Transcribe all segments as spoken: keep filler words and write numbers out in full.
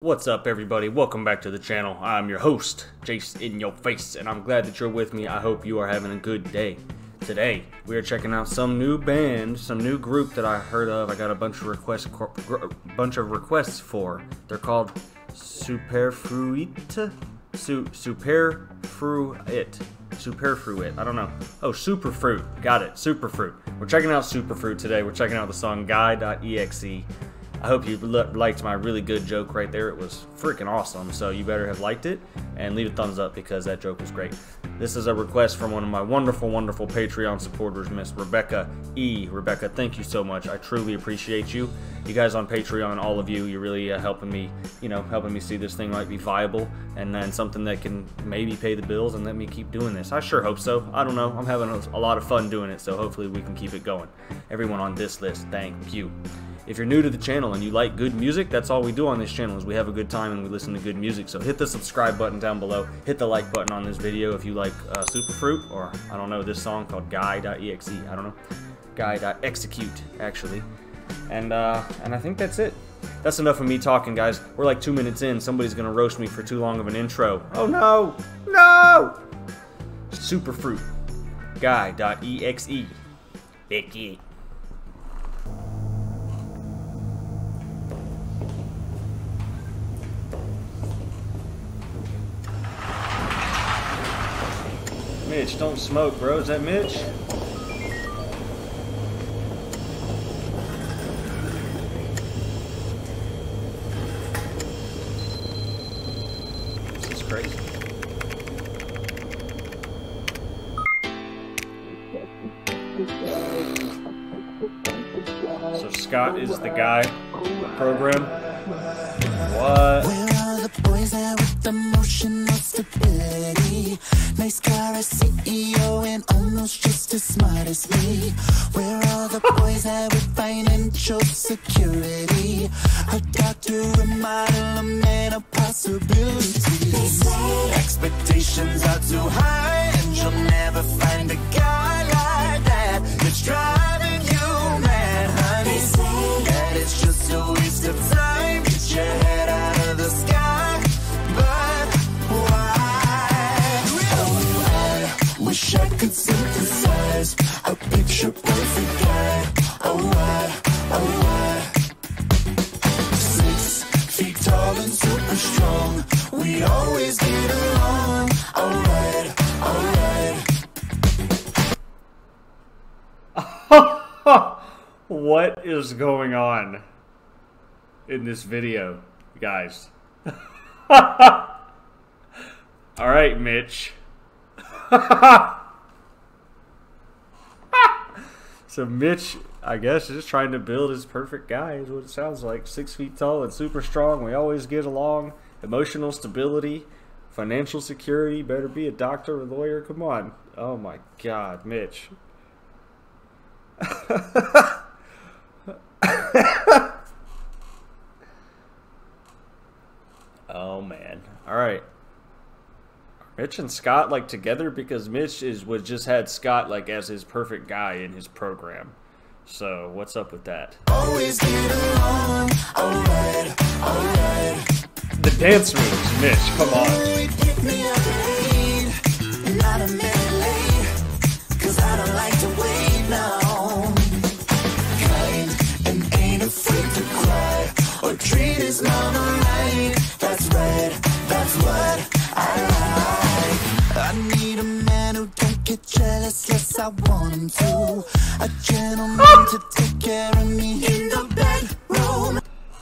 What's up, everybody? Welcome back to the channel. I'm your host, Jace in your face, and I'm glad that you're with me. I hope you are having a good day. Today, we are checking out some new band, some new group that I heard of. I got a bunch of requests, bunch of requests for. They're called Superfruit. Su Superfruit. Superfruit. I don't know. Oh, Superfruit. Got it. Superfruit. We're checking out Superfruit today. We're checking out the song Guy dot E X E. I hope you liked my really good joke right there. It was freaking awesome, so you better have liked it and leave a thumbs up because that joke was great. This is a request from one of my wonderful, wonderful Patreon supporters, Miss Rebecca E. Rebecca, thank you so much. I truly appreciate you. You guys on Patreon, all of you, you're really uh, helping me, you know, helping me see this thing might be viable and then something that can maybe pay the bills and let me keep doing this. I sure hope so. I don't know. I'm having a, a lot of fun doing it, so hopefully we can keep it going. Everyone on this list, thank you. If you're new to the channel and you like good music, that's all we do on this channel is we have a good time and we listen to good music. So hit the subscribe button down below. Hit the like button on this video if you like uh, Superfruit, or I don't know, this song called Guy dot E X E. I don't know. Guy dot execute, actually. And, uh, and I think that's it. That's enough of me talking, guys. We're like two minutes in. Somebody's going to roast me for too long of an intro. Oh, no. No! Superfruit. Guy dot E X E. Becky. Mitch, don't smoke, bro. Is that Mitch? This is crazy. So Scott is the guy program. What? Where are the boys at with emotional stability? Nice car, a C E O, and almost just as smart as me. Where are the boys at with financial security? A doctor, a model, a man of possibilities. They say expectations are too high, and you'll never find a guy like that. It's driving you mad, honey. They say that it's just a waste of time. Get your head out of the sky, but why? Oh, I wish I could synthesize a picture perfect guy. Oh, why? Oh, why? Six feet tall and super strong. We always get along. Alright, alright. What is going on in this video, guys? Alright, Mitch. So Mitch, I guess, is trying to build his perfect guy, is what it sounds like. Six feet tall and super strong. We always get along. Emotional stability. Financial security. Better be a doctor or lawyer. Come on. Oh my God, Mitch. Oh man. Alright. Mitch and Scott like together because Mitch is was just had Scott like as his perfect guy in his program. So what's up with that? Always get along. Alright, alright. The dance moves, Mitch, come on. Pick me up late, not a minute late, cause I don't like to wait now. Kind and ain't afraid to cry or treat his mama right. That's right, that's what I like. I need a man who don't get jealous unless I want him to. A gentleman to take care of me in the bedroom.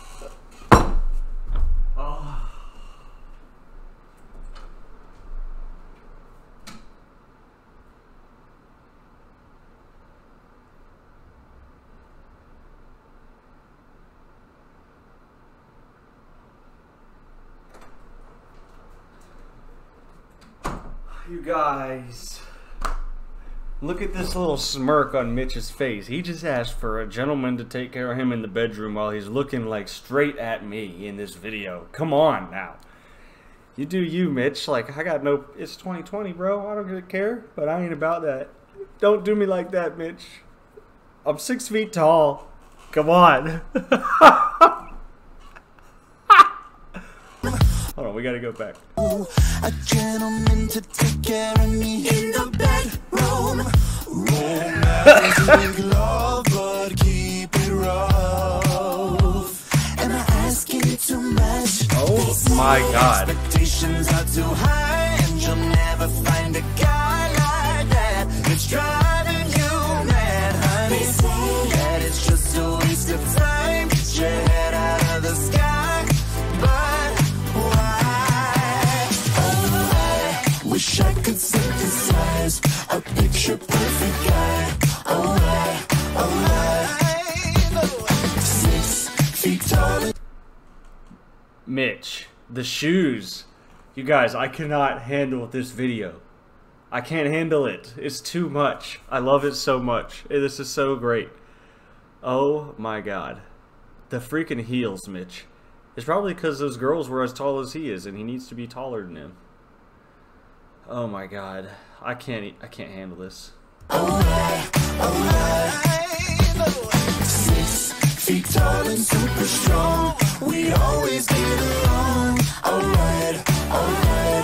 You guys, look at this little smirk on Mitch's face. He just asked for a gentleman to take care of him in the bedroom while he's looking like straight at me in this video. Come on now. You do you, Mitch. Like, I got no, it's twenty twenty, bro. I don't really care, but I ain't about that. Don't do me like that, Mitch. I'm six feet tall. Come on. Hold on, we gotta go back. A gentleman to take care of me in the bedroom. Romantic love, but keep it rough. Am I asking too much? Oh my God. Expectations are too high, and you'll never find a guy like that. It's driving you mad, honey. That it's just a waste of time. Get your head out of the sky. But why? Oh, I wish I could synthesize a picture perfect guy. Oh, I, oh, I. Six feet tall. Mitch, the shoes. You guys, I cannot handle this video. I can't handle it. It's too much. I love it so much. This is so great. Oh my God. The freaking heels, Mitch. It's probably because those girls were as tall as he is and he needs to be taller than them. Oh my God. I can't I can't handle this. Alright, alright. Six feet tall and super strong. We always get along. Alright, alright.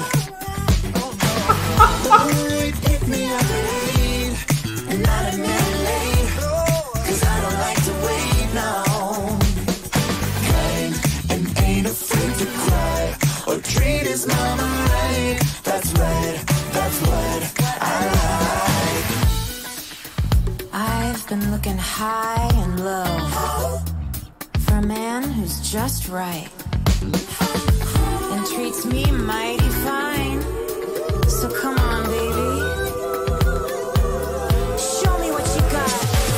Alright, pick me up late, and not a minute late, cause I don't like to wait now. Kind and ain't afraid to cry, or treat his mama right. That's right, that's what I like. I've been looking high and low for a man who's just right and treats me mighty fine. So come on, baby. Show me what you got.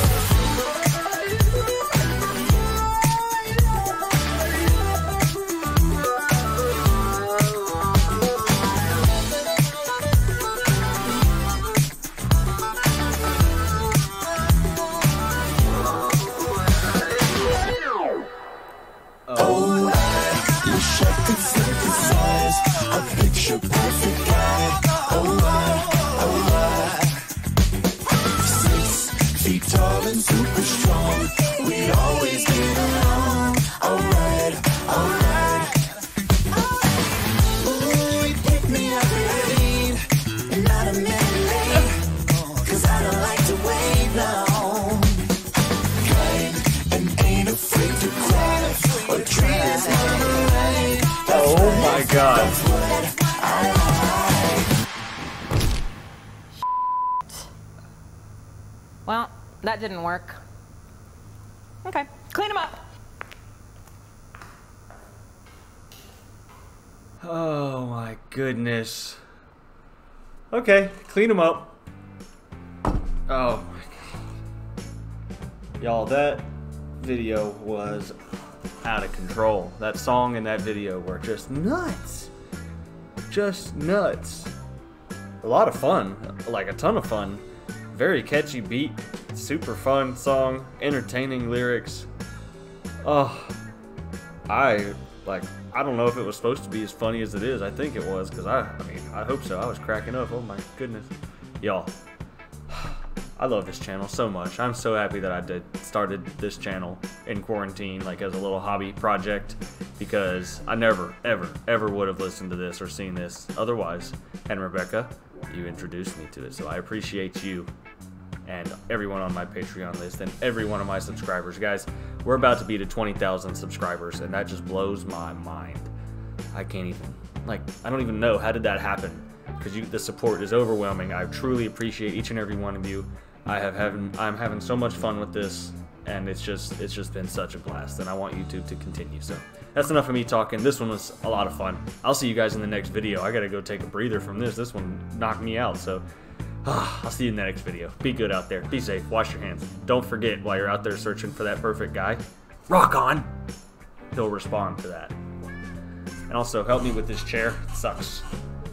Oh, I wish I could synthesize a picture perfect guy. Oh, I, oh, I. Six feet tall and super strong. We always get along. Alright, alright. Ooh, he picked me up late, and not a minute late, cause I don't like to wait now. Kind and ain't afraid to cry, or treat his mama right. Oh my God. That's what I like. Well, that didn't work. Okay, clean them up. Oh my goodness. Okay, clean them up. Oh my God. Y'all, that video was out of control. That song and that video were just nuts. Just nuts. A lot of fun. Like a ton of fun. Very catchy beat. Super fun song. Entertaining lyrics. Oh. I, like, I don't know if it was supposed to be as funny as it is. I think it was, because I, I mean, I hope so. I was cracking up. Oh my goodness. Y'all. I love this channel so much. I'm so happy that I did started this channel in quarantine, like as a little hobby project, because I never, ever, ever would have listened to this or seen this otherwise. And Rebecca, you introduced me to it, so I appreciate you and everyone on my Patreon list and every one of my subscribers. Guys, we're about to be to twenty thousand subscribers, and that just blows my mind. I can't even, like, I don't even know how did that happen, because you, the support is overwhelming. I truly appreciate each and every one of you. I have having, I'm having so much fun with this, and it's just, it's just been such a blast, and I want YouTube to continue. So that's enough of me talking. This one was a lot of fun. I'll see you guys in the next video. I gotta go take a breather from this. This one knocked me out, so uh, I'll see you in the next video. Be good out there. Be safe. Wash your hands. Don't forget, while you're out there searching for that perfect guy, rock on. He'll respond to that. And also, help me with this chair. It sucks.